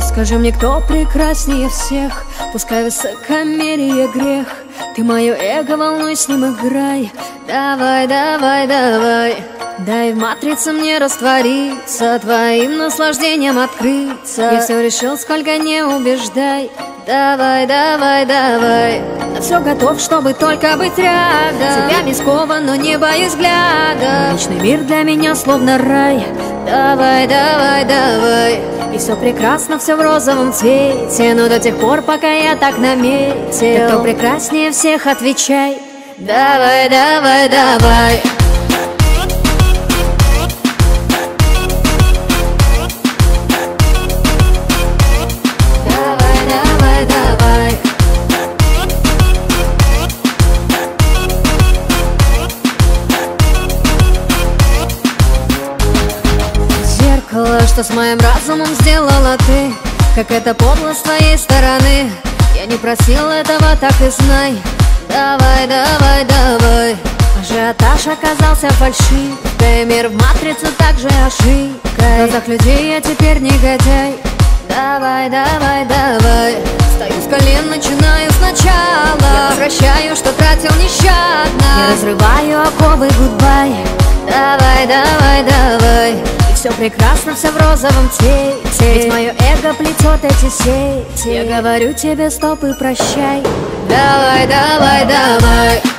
Скажи мне, кто прекраснее всех? Пускай высокомерие грех. Ты мое эго, волнуй, с ним играй. Давай, давай, давай. Дай в матрице мне раствориться, твоим наслаждением открыться. Я все решил, сколько не убеждай. Давай, давай, давай. На все готов, чтобы только быть рядом. Тебя не скован, но не боюсь взгляда. Личный мир для меня словно рай. Давай, давай, давай. И все прекрасно, все в розовом цвете, но до тех пор, пока я так наметил. Кто прекраснее всех, отвечай. Давай, давай, давай. Что с моим разумом сделала ты? Как это подло с твоей стороны. Я не просил этого, так и знай. Давай, давай, давай. Ажиотаж оказался фальшивкой. Мир в матрицу также ошибкой. В глазах людей я теперь негодяй. Давай, давай, давай. Встаю с колен, начинаю сначала. Я возвращаю, что тратил нещадно. Я разрываю оковы, гудбай. Давай, давай, давай. Все прекрасно, все в розовом цвете. Ведь мое эго плетет эти сети. Я говорю тебе стоп и прощай. Давай, давай, давай.